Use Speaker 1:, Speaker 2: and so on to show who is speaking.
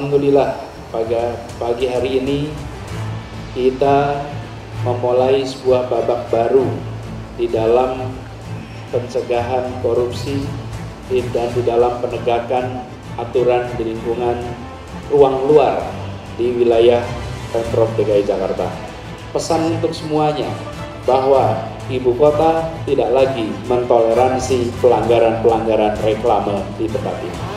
Speaker 1: Alhamdulillah pagi hari ini kita memulai sebuah babak baru di dalam pencegahan korupsi dan di dalam penegakan aturan di lingkungan ruang luar di wilayah Pemprov DKI Jakarta. Pesan untuk semuanya bahwa ibu kota tidak lagi mentoleransi pelanggaran-pelanggaran reklame di tempat ini.